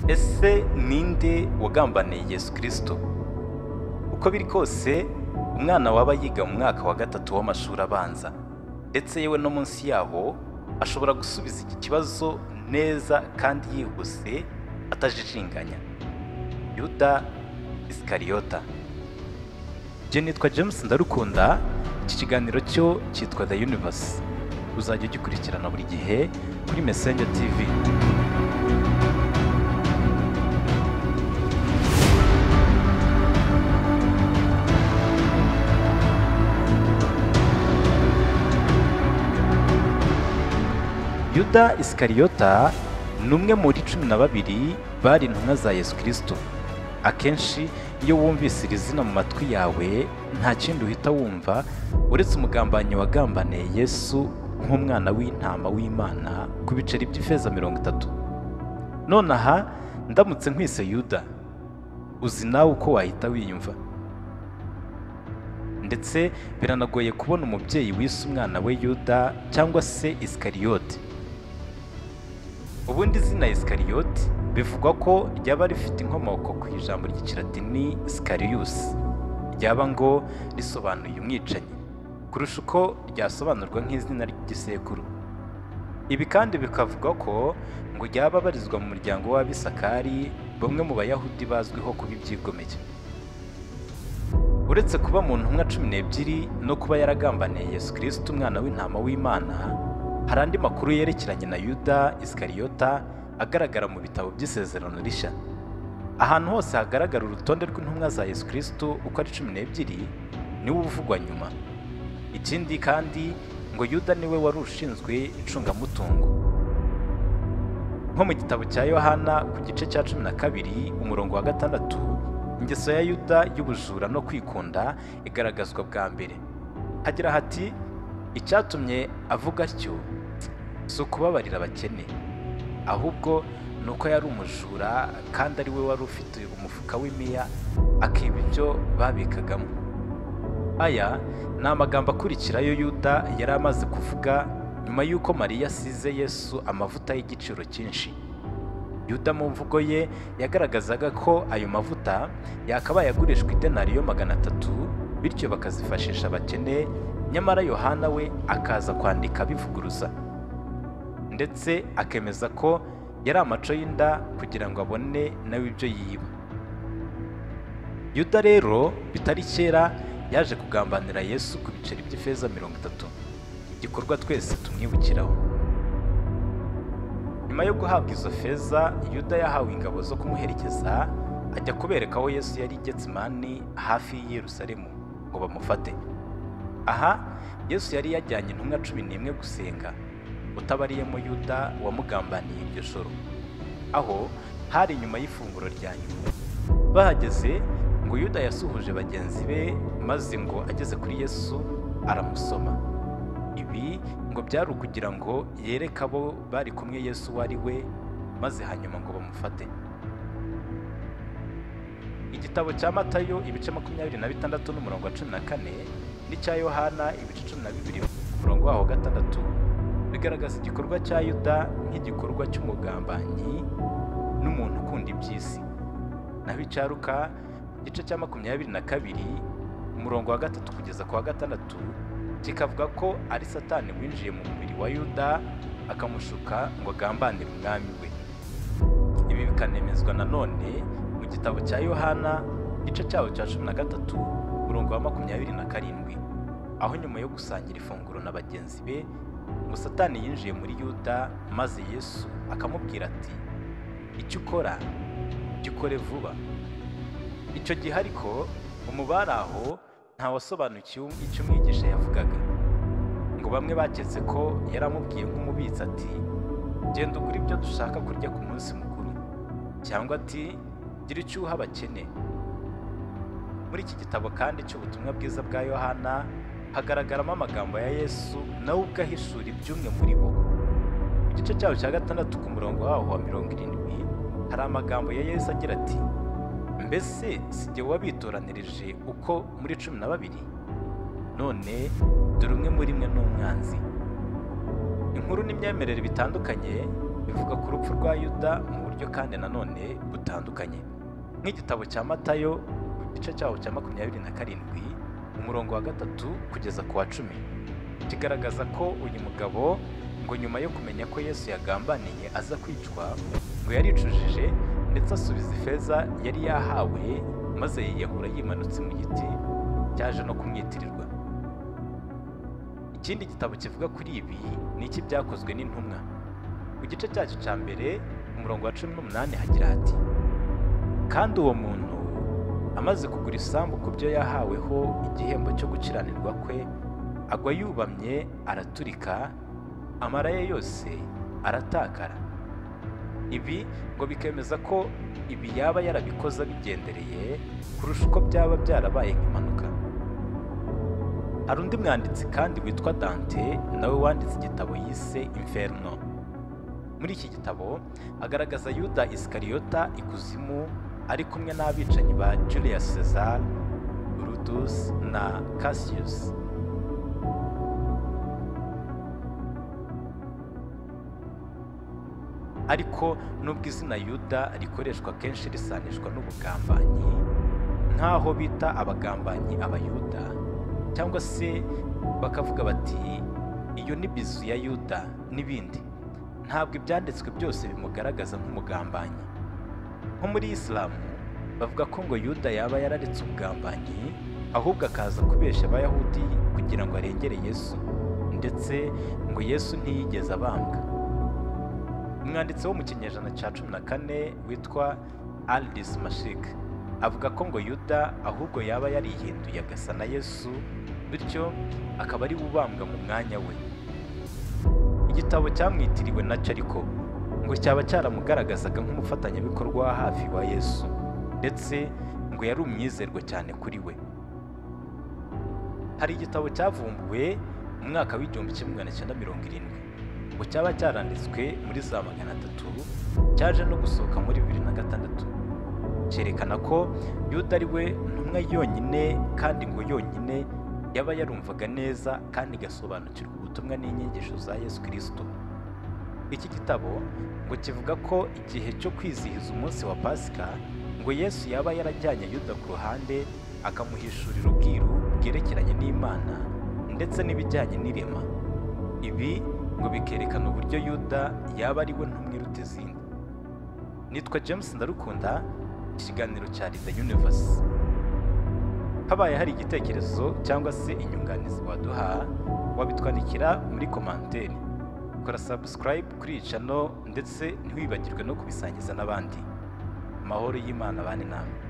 Ese ninde wagambaniye Yesu Kristo? Uko biri kose umwana waba yiga mu mwaka wa gatatu w'amashuri abanza ndetse yewe no munsi yaho ashobora gusubiza iki kibazo neza kandi yihuse atajijinganya. Yuda Isikariyota. Je nitwa James Ndarukunda. Iki kiganiro cyo cyitwa The Universe. Uzajya ugikurikirana buri gihe kuri Messenger TV. Yuda Isikariyota ni umwe muri 12 bari intumwa za Yesu Kristo. Akenshi iyo wumvise iri zina mu matwi yawe nta kindi uhita wumva uretse umugambanyi wagambaniye Yesu nk'umwana w'intama w'Imana ku biceri by'ifeza 30. None aha ndamutse nkwise Yuda, uzi nawe uko wahita wiyumva? Ndetse biranagoye kubona umubyeyi wise umwana we Yuda cyangwa se Isikariyoti. Ubundi izina Isikariyoti bivugwa ko ryaba rifite inkomoko ku ijambo ry'ikilatini Isikarius, ryaba ngo risobanuye umwicanyi kurusha uko ryasobanurwa nk'izina ry'igisekuru. Ibi kandi bikavuga ko ngo ryaba barizwa mu muryango w'Abisakari, bamwe mu Bayahudi bazwiho kuba ibyigomeke. Uretse kuba mu ntumwa 12 no kuba yaragambaniye Yesu Kristo umwana w'intama w'Imana, hari andi makuru yerekeranye na Yuda Isikariyota agaragara mu bitabo by'isezerano rishya. Ahantu hose hagaragara urutonde rw'intumwa za Yesu Kristo uko ari 12 niwe uvugwa nyuma. Ikindi kandi ngo Yuda niwe wari ushinzwe icungamutungo. Nko mu gitabo cya Yohana ku gice cya 12 umurongo wa 6, ingeso ya Yuda y'ubujura no kwikunda igaragazwa bwa mbere. Hagira hati icyatumye avuga atyo si ukubabarira abakene, ahubwo nuko yari umujura kandi ari we wari ufite umufuka w'imiya akiba ibyo babikagamo. Aya ni amagambo akurikirayo Yuda yari amaze kuvuga nyuma y'uko Mariya asize Yesu amavuta y'igiciro cyinshi. Yuda mu mvugo ye yagaragazaga ko ayo mavuta yakabaye agurishwa idenariyo 300, bityo bakazifashisha abakene, nyamara Yohana we akaza kwandika bivuguruza ndetse akemeza ko yari amaco y'inda kugira ngo abone nawe ibyo yiba. Yuda rero bitari kera yaje kugambanira Yesu ku biceri by'ifeza 30, igikorwa twese tumwibukiraho. Nyuma yo guhabwa izo feza, Yuda yahawe ingabo zo kumuherekeza ajya kubereka aho Yesu yari Getsemani hafi y'i Yerusalemu ngo bamufate. Aha Yesu yari yajyanye intumwa 11 gusenga, utabariyemo Yuda wamugambaniye iryo joro. Aho hari nyuma y'ifunguro rya nyuma. Bahageze ngo Yuda yasuhuje bagenzi be, maze ngo ageze kuri Yesu aramusoma. Ibi ngo byari ukugira ngo yereke abo bari kumwe Yesu wari we, maze hanyuma ngo bamufate. Igitabo cya Matayo ibice 26 n'umurongo wa 14 n'icya Yohana ibice 12 umurongo waho 6 bigaragaza igikorwa cya Yuda nk'igikorwa cy'umugambanyi n'umuntu ukunda iby'isi. Naho icya Luka igice cya 22 umurongo wa 3 kugeza ku wa 6 kikavuga ko ari Satani winjiye mu mubiri wa Yuda akamushuka ngo agambanire umwami we. Ibi bikanemezwa nanone mu gitabo cya Yohana igice cyawo cya 13 umurongo wa 27, aho nyuma yo gusangira ifunguro na bagenzi be ngo Satani yinjiye muri Yuda, maze Yesu akamubwira ati, icyo ukora gikore vuba. Icyo gihe ariko umubari aho nta wasobanukiwe icyo umwigisha yavugaga. Ngo bamwe baketse ko yaramubwiye nk'umubitsi ati, genda ugura ibyo dushaka kurya ku munsi mukuru, cyangwa ati, gira icyo uha abakene. Muri iki gitabo kandi cy'ubutumwa bwiza bwa Yohana hagaragaramo amagambo ya Yesu nawe ubwo ahishura iby'umwe muri bo. Igice cyawo cya 6 ku murongo waho wa 70 hari amagambo ya Yesu agira ati, mbese si jye wabitoranirije uko muri 12? None dore umwe muri mwe n'umwanzi. Inkuru n'imyemerere bitandukanye bivuga ku rupfu rwa Yuda mu buryo kandi nanone butandukanye. Nk'igitabo cya Matayo igice cyaho cya 27 umurongo wa 3 kugeza ku wa 10 kigaragaza ko uyu mugabo ngo nyuma yo kumenya ko Yesu yagambaniye aza kwicwa ngo yaricujije ndetse asubiza ifeza yari yahawe maze yiyahura yimanutse mu giti cyaje no kumwitirirwa. Ikindi gitabo kivuga kuri ibi ni iki byakozwe n'intumwa. Ku gice cyacyo cya mbere umurongo wa 18 hagira hati: kandi uwo muntu amaze kugura isambu ku byo yahaweho igihembo cyo gukiranirwa kwe, agwa yubamye araturika, amara ye yose aratakara. Ibi ngo bikemeza ko ibi yaba yarabikoze abigendereye kurusha uko byaba byarabaye nk'impanuka. Hari undi mwanditsi kandi witwa Dante nawe wanditse igitabo yise Inferno. Muri iki gitabo agaragaza Yuda Isikariyota ikuzimu ari kumwe n'abicanyi ba Julius Caesar, Brutus na Cassius. Ariko nubwo izina Yuda rikoreshwa kenshi risanishwa n'ubugambanyi nk'aho bita abagambanyi abayuda, cyangwa se bakavuga bati iyo ni bizu ya Yuda n'ibindi, ntabwo ibyanditswe byose bimugaragaza nk'umugambanyi. Nko muri Isilamu bavuga ko ngo Yuda yaba yararetse ubugambanyi ahubwo akaza kubeshya Abayahudi kugira ngo arengere Yesu, ndetse ngo Yesu ntiyigeze abambwa. Umwanditsi wo mu kinyejana cya 14 witwa Aldis Mashik avuga ko ngo Yuda ahubwo yaba yarihinduye agasa na Yesu, bityo akaba ari ubambwa mu mwanya we. Igitabo cyamwitiriwe nacyo ariko ngo cyaba cyaramugaragazaga nk'umufatanyabikorwa wa hafi wa Yesu, ndetse ngo yari umwizerwa cyane kuri we. Hari igitabo cyavumbuwe mu mwaka w'1970 ngo cyaba cyaranditswe muri za 300 cyaje no gusohoka muri 2006, cyerekana ko Yuda ari we ntumwa yonyine kandi ngo yonyine yaba yarumvaga neza kandi igasobanukirwa ubutumwa n'inyigisho za Yesu Kristo. Iki gitabo ngo kivuga ko igihe cyo kwizihiza umunsi wa Pasika ngo Yesu yaba yarajyanye Yuda ku ruhande akamuhishurira ubwiru bwerekeranye n'Imana ndetse n'ibijyanye n'irema. Ibi ngo bikerekana uburyo Yuda yaba ari we ntumwa iruta izindi. Nitwa James Ndarukunda, ikiganiro cya The Universe. Habaye hari igitekerezo cyangwa se inyunganizi waduha, wabitwandikira muri commentaire. Kora subscribe kuri iyi channel ndetse ntiwibagirwe no kubisangiza n'abandi. Amahoro y'Imana bane namwe.